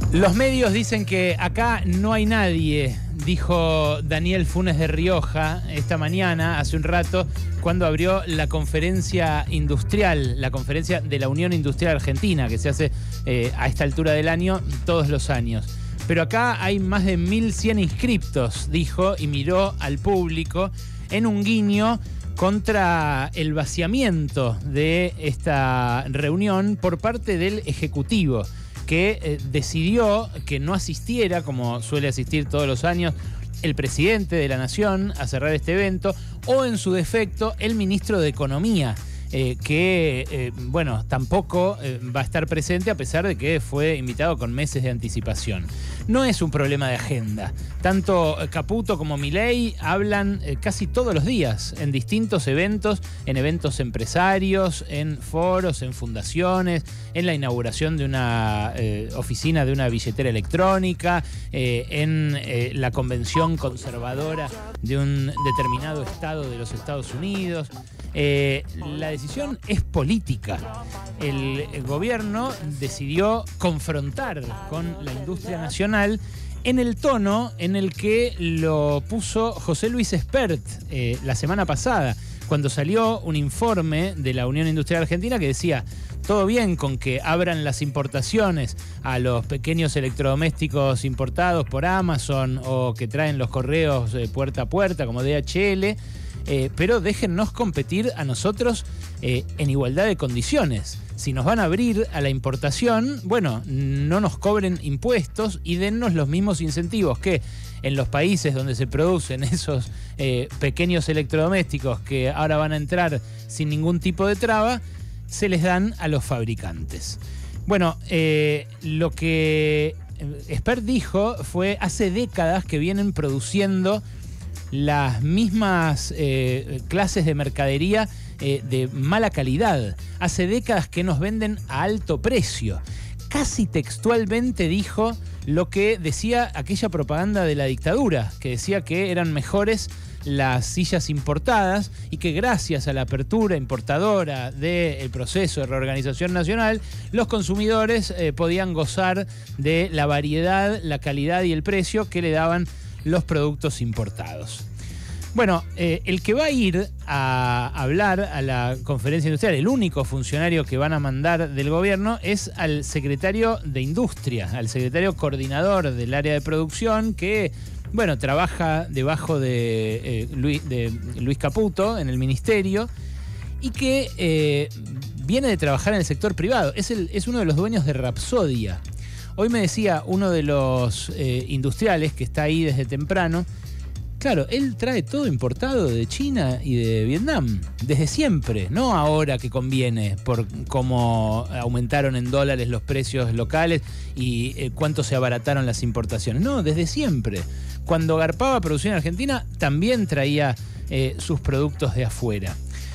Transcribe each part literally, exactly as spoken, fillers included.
Los medios dicen que acá no hay nadie, dijo Daniel Funes de Rioja esta mañana, hace un rato, cuando abrió la conferencia industrial, la conferencia de la Unión Industrial Argentina, que se hace eh, a esta altura del año todos los años. Pero acá hay más de mil cien inscriptos, dijo, y miró al público en un guiño contra el vaciamiento de esta reunión por parte del Ejecutivo, que eh, decidió que no asistiera, como suele asistir todos los años, el presidente de la Nación a cerrar este evento, o en su defecto, el ministro de Economía, eh, que, eh, bueno, tampoco eh, va a estar presente a pesar de que fue invitado con meses de anticipación. No es un problema de agenda. Tanto Caputo como Milei hablan eh, casi todos los días en distintos eventos, en eventos empresarios, en foros, en fundaciones, en la inauguración de una eh, oficina de una billetera electrónica, eh, en eh, la convención conservadora de un determinado estado de los Estados Unidos. Eh, la decisión es política. El, el gobierno decidió confrontar con la industria nacional en el tono en el que lo puso José Luis Espert eh, la semana pasada, cuando salió un informe de la Unión Industrial Argentina que decía: todo bien con que abran las importaciones a los pequeños electrodomésticos importados por Amazon o que traen los correos eh, puerta a puerta como D H L, eh, pero déjennos competir a nosotros eh, en igualdad de condiciones. Si nos van a abrir a la importación, bueno, no nos cobren impuestos y dennos los mismos incentivos que en los países donde se producen esos eh, pequeños electrodomésticos que ahora van a entrar sin ningún tipo de traba, se les dan a los fabricantes. Bueno, eh, lo que Espert dijo fue: hace décadas que vienen produciendo las mismas eh, clases de mercadería eh, de mala calidad. Hace décadas que nos venden a alto precio. Casi textualmente dijo lo que decía aquella propaganda de la dictadura, que decía que eran mejores las sillas importadas y que gracias a la apertura importadora del proceso de reorganización nacional, los consumidores eh, podían gozar de la variedad, la calidad y el precio que le daban los productos importados. Bueno, eh, el que va a ir a hablar a la conferencia industrial, el único funcionario que van a mandar del gobierno, es al secretario de Industria, al secretario coordinador del área de producción, que, bueno, trabaja debajo de, eh, Luis, de Luis Caputo en el ministerio y que eh, viene de trabajar en el sector privado. Es, el, es uno de los dueños de Rapsodia. Hoy me decía uno de los eh, industriales que está ahí desde temprano, claro, él trae todo importado de China y de Vietnam, desde siempre, no ahora que conviene por cómo aumentaron en dólares los precios locales y eh, cuánto se abarataron las importaciones. No, desde siempre. Cuando garpaba producción en Argentina, también traía eh, sus productos de afuera.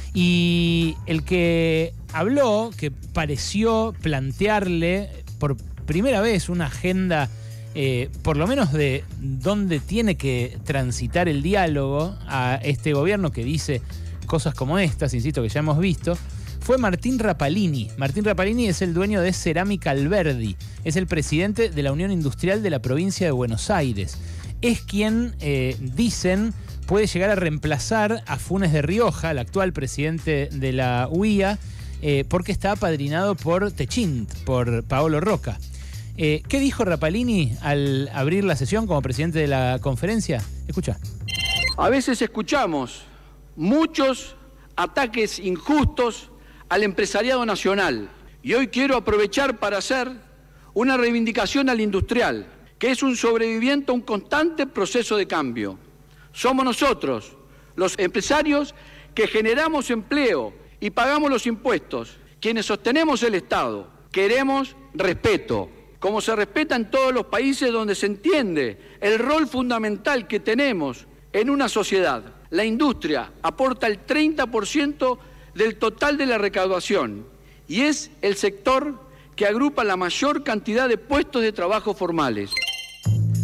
Y el que habló, que pareció plantearle por primera vez una agenda, eh, por lo menos de dónde tiene que transitar el diálogo a este gobierno que dice cosas como estas, insisto, que ya hemos visto, fue Martín Rapalini. Martín Rapalini es el dueño de Cerámica Alberdi, es el presidente de la Unión Industrial de la provincia de Buenos Aires. Es quien, eh, dicen, puede llegar a reemplazar a Funes de Rioja, el actual presidente de la U I A, eh, porque está apadrinado por Techint, por Paolo Roca. Eh, ¿Qué dijo Rapalini al abrir la sesión como presidente de la conferencia? Escucha. A veces escuchamos muchos ataques injustos al empresariado nacional y hoy quiero aprovechar para hacer una reivindicación al industrial, que es un sobreviviente a un constante proceso de cambio. Somos nosotros, los empresarios, que generamos empleo y pagamos los impuestos, quienes sostenemos el Estado. Queremos respeto, como se respeta en todos los países donde se entiende el rol fundamental que tenemos en una sociedad. La industria aporta el treinta por ciento del total de la recaudación y es el sector que agrupa la mayor cantidad de puestos de trabajo formales.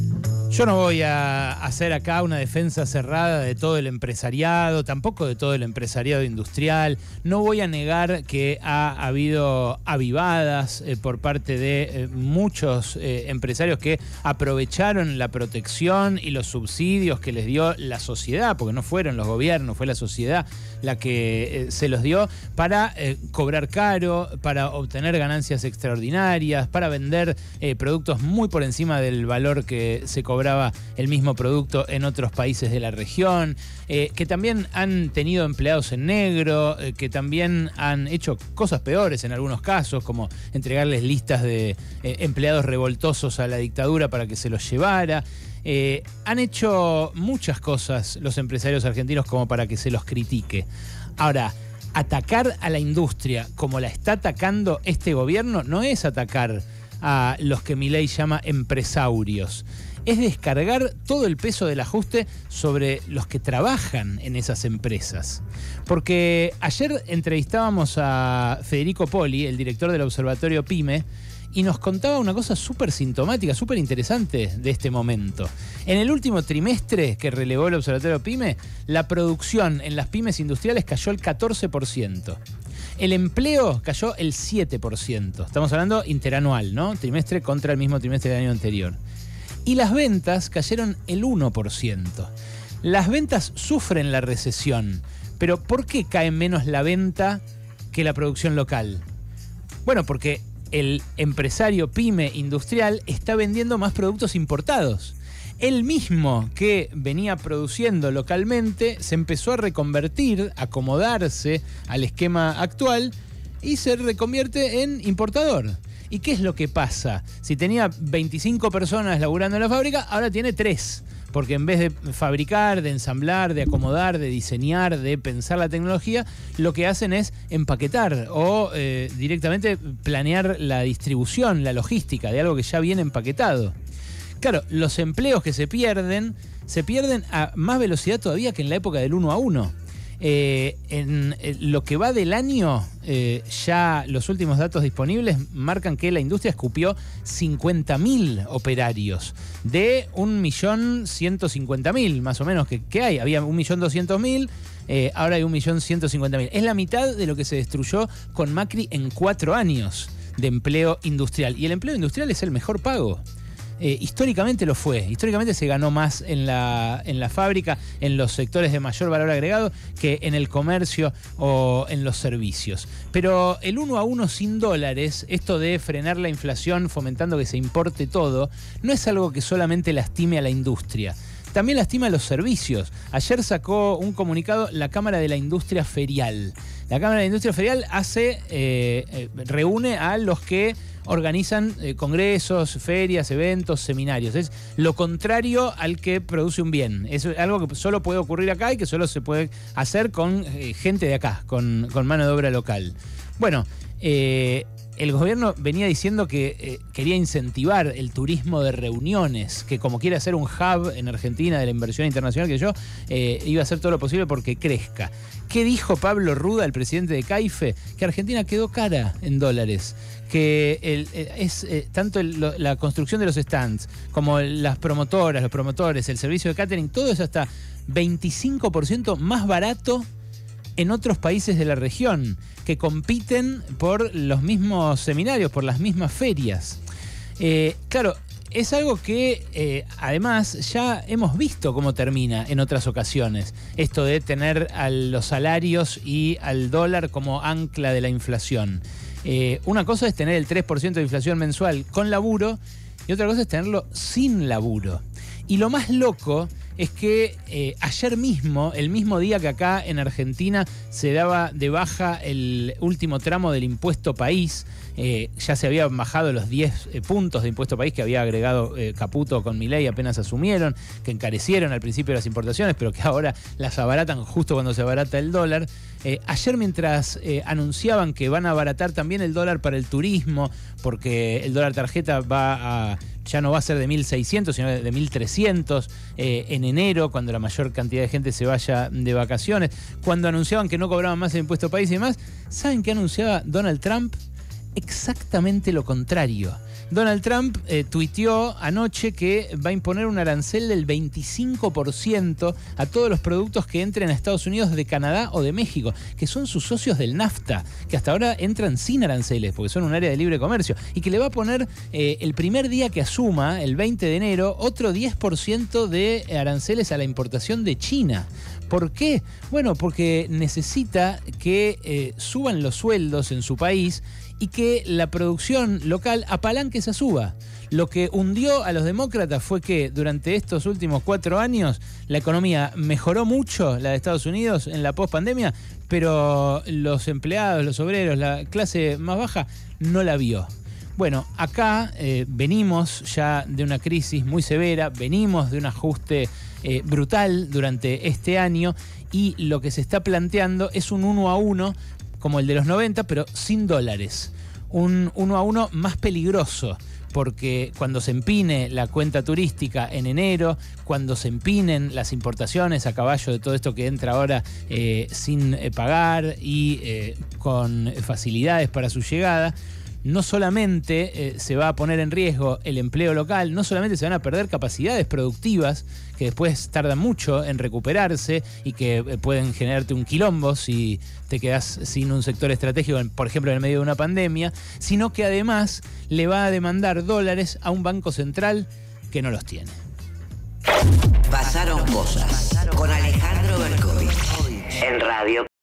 Yo no voy a hacer acá una defensa cerrada de todo el empresariado, tampoco de todo el empresariado industrial. No voy a negar que ha habido avivadas eh, por parte de eh, muchos eh, empresarios que aprovecharon la protección y los subsidios que les dio la sociedad, porque no fueron los gobiernos, fue la sociedad la que eh, se los dio para eh, cobrar caro, para obtener ganancias extraordinarias, para vender eh, productos muy por encima del valor que se cobraba el mismo producto en otros países de la región, eh, que también han tenido empleados en negro, eh, que también han hecho cosas peores en algunos casos, como entregarles listas de eh, empleados revoltosos a la dictadura para que se los llevara. Eh, han hecho muchas cosas los empresarios argentinos como para que se los critique. Ahora, atacar a la industria como la está atacando este gobierno no es atacar a los que Milei llama empresaurios. Es descargar todo el peso del ajuste sobre los que trabajan en esas empresas. Porque ayer entrevistábamos a Federico Poli, el director del Observatorio PYME, y nos contaba una cosa súper sintomática, súper interesante de este momento. En el último trimestre que relevó el Observatorio PYME, la producción en las pymes industriales cayó el catorce por ciento. El empleo cayó el siete por ciento. Estamos hablando interanual, ¿no? Trimestre contra el mismo trimestre del año anterior. Y las ventas cayeron el uno por ciento. Las ventas sufren la recesión, pero ¿por qué cae menos la venta que la producción local? Bueno, porque el empresario pyme industrial está vendiendo más productos importados. Él mismo que venía produciendo localmente se empezó a reconvertir, a acomodarse al esquema actual y se reconvierte en importador. ¿Y qué es lo que pasa? Si tenía veinticinco personas laburando en la fábrica, ahora tiene tres. Porque en vez de fabricar, de ensamblar, de acomodar, de diseñar, de pensar la tecnología, lo que hacen es empaquetar o eh, directamente planear la distribución, la logística de algo que ya viene empaquetado. Claro, los empleos que se pierden, se pierden a más velocidad todavía que en la época del uno a uno. Eh, en eh, lo que va del año, eh, ya los últimos datos disponibles marcan que la industria escupió cincuenta mil operarios de un millón ciento cincuenta mil más o menos que, que hay. Había un millón doscientos mil, eh, ahora hay un millón ciento cincuenta mil. Es la mitad de lo que se destruyó con Macri en cuatro años de empleo industrial. Y el empleo industrial es el mejor pago. Eh, históricamente lo fue, históricamente se ganó más en la, en la fábrica, en los sectores de mayor valor agregado que en el comercio o en los servicios. Pero el uno a uno sin dólares, esto de frenar la inflación fomentando que se importe todo, no es algo que solamente lastime a la industria. También lastima a los servicios. Ayer sacó un comunicado la Cámara de la Industria Ferial. La Cámara de la Industria Ferial hace, eh, eh, reúne a los que organizan eh, congresos, ferias, eventos, seminarios. Es lo contrario al que produce un bien. Es algo que solo puede ocurrir acá y que solo se puede hacer con eh, gente de acá, con, con mano de obra local. Bueno, eh, el gobierno venía diciendo que eh, quería incentivar el turismo de reuniones, que como quiere hacer un hub en Argentina de la inversión internacional, que yo eh, iba a hacer todo lo posible porque crezca. ¿Qué dijo Pablo Ruda, el presidente de CAIFE? Que Argentina quedó cara en dólares, que el, es eh, tanto el, lo, la construcción de los stands como las promotoras, los promotores, el servicio de catering, todo eso está veinticinco por ciento más barato en otros países de la región que compiten por los mismos seminarios, por las mismas ferias. Eh, claro, es algo que eh, además ya hemos visto cómo termina en otras ocasiones. Esto de tener a los salarios y al dólar como ancla de la inflación. Eh, una cosa es tener el tres por ciento de inflación mensual con laburo y otra cosa es tenerlo sin laburo. Y lo más loco es que eh, ayer mismo, el mismo día que acá en Argentina se daba de baja el último tramo del impuesto país, eh, ya se habían bajado los diez eh, puntos de impuesto país que había agregado eh, Caputo con Milei apenas asumieron, que encarecieron al principio las importaciones, pero que ahora las abaratan justo cuando se abarata el dólar. Eh, ayer mientras eh, anunciaban que van a abaratar también el dólar para el turismo, porque el dólar tarjeta va a, ya no va a ser de mil seiscientos, sino de mil trescientos eh, en enero, cuando la mayor cantidad de gente se vaya de vacaciones, cuando anunciaban que no cobraban más el impuesto país y demás, ¿saben qué anunciaba Donald Trump? Exactamente lo contrario. Donald Trump eh, tuiteó anoche que va a imponer un arancel del veinticinco por ciento a todos los productos que entren a Estados Unidos de Canadá o de México, que son sus socios del NAFTA, que hasta ahora entran sin aranceles, porque son un área de libre comercio, y que le va a poner eh, el primer día que asuma, el veinte de enero, otro diez por ciento de aranceles a la importación de China. ¿Por qué? Bueno, porque necesita que eh, suban los sueldos en su país y que la producción local apalanque esa suba. Lo que hundió a los demócratas fue que durante estos últimos cuatro años la economía mejoró mucho, la de Estados Unidos, en la pospandemia, pero los empleados, los obreros, la clase más baja no la vio. Bueno, acá eh, venimos ya de una crisis muy severa, venimos de un ajuste eh, brutal durante este año y lo que se está planteando es un uno a uno como el de los noventa, pero sin dólares. Un uno a uno más peligroso, porque cuando se empine la cuenta turística en enero, cuando se empinen las importaciones a caballo de todo esto que entra ahora eh, sin eh, pagar y eh, con facilidades para su llegada, no solamente eh, se va a poner en riesgo el empleo local, no solamente se van a perder capacidades productivas que después tardan mucho en recuperarse y que eh, pueden generarte un quilombo si te quedas sin un sector estratégico, por ejemplo en el medio de una pandemia, sino que además le va a demandar dólares a un banco central que no los tiene. Pasaron cosas con Alejandro Berkovich en Radio